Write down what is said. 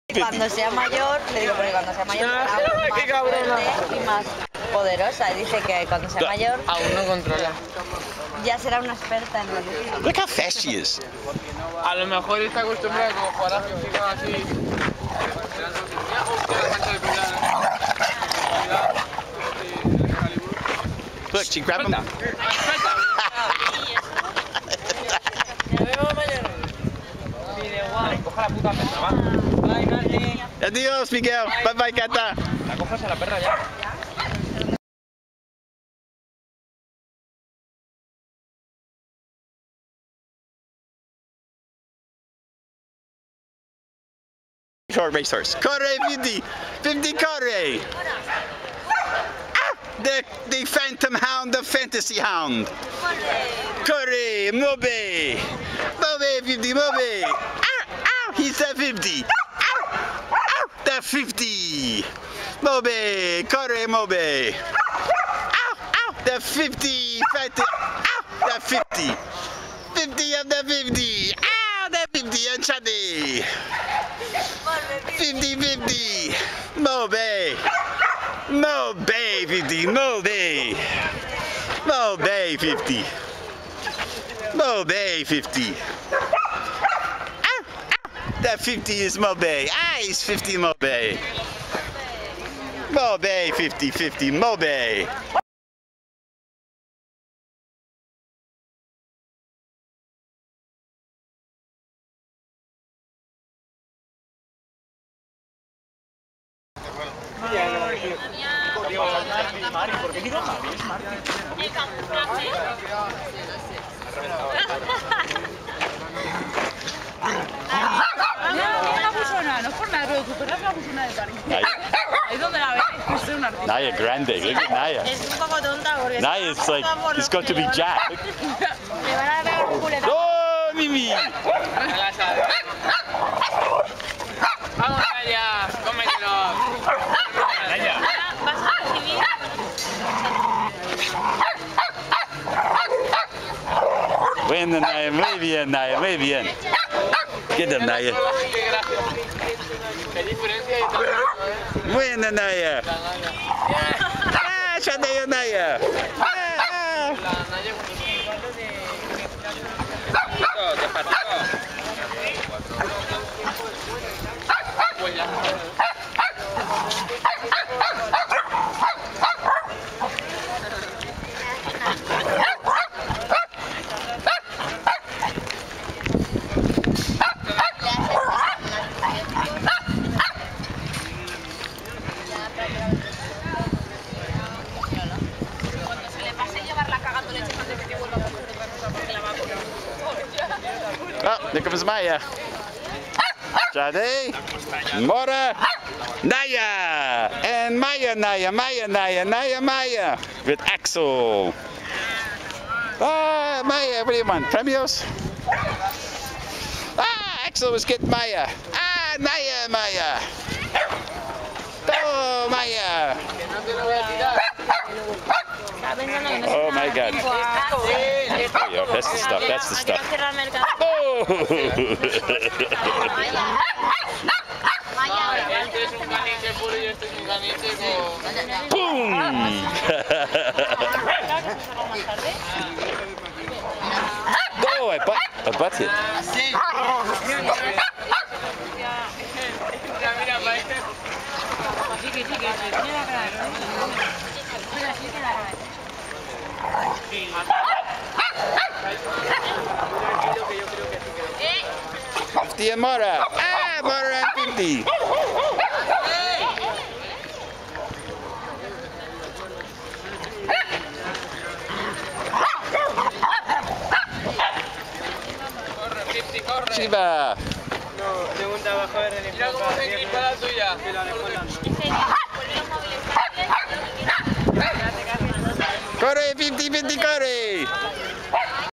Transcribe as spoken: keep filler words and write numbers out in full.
Cuando sea mayor, le digo, porque cuando sea mayor será más fuerte y más poderosa. Y dice que cuando sea mayor, aún no controla. Ya será una experta en lo que... Look how fast she is. A lo mejor está acostumbrada como jugar a física así. Look, she grabbed him. Coja la puta perra, va. Bye, Marty. Adiós, Miguel. Bye bye, Cata. La cojas a la perra ya. Short racehorse. Corre, fifty. fifty, corre. Ah, the, the phantom hound, the fantasy hound. Corre, move. Move, fifty, move. Ah, ah, he's a fifty. Ah, ah, the fifty. Move, corre, move. Ah, ah, the fifty. Ah, the fifty. fifty of the fifty. Ah, the fifty and Sade. fifty fifty. Move. Move, fifty. Move. Move, fifty. Move, fifty. Ah, ah. That fifty is Move. Ah, he's fifty Move. Move, fifty, fifty, Move. Marty, ¿por qué digo Marty? Es Marty. El camuflaje. La busona, no es por nada, pero superas la busona de París. Ahí donde la ves, es que es un artista. Naia grande, look at Naia. Es un poco tonta porque... Naia is like, it's got to be Jack. Le van a pegar un culetazo. Oh, Mimi! Vamos allá, cómetelo. Naia. Vas a recibir... Buena, Naia, muy bien, Naia, muy bien. Get him, Naia. Qué diferencia hay tanto. Buena, Naia. Ah, Sade, Naia. Ah, ah. Cuando se le pase llevarla cagando leche antes de que vuelva a coger otra cosa porque la va a comer. Oh, there comes Maya. Sade, Mora, Naia, and Maya, Naia, Maya, Naia, Naia, Maya, with Axel. Ah, Maya, what do you want? Premios? Ah, Axel was getting Maya. Ah, Naia, Maya. Oh, Maya. Oh my God. There you go. That's the stuff. That's the stuff. Oh! Boom! Oh, I butt, I butt it. fifty and Mora. Ah, Mora and fifty. Shiva. No, pregunta abajo a ver el Mira cómo se equipa la tuya. Corre, fifty, fifty, corre.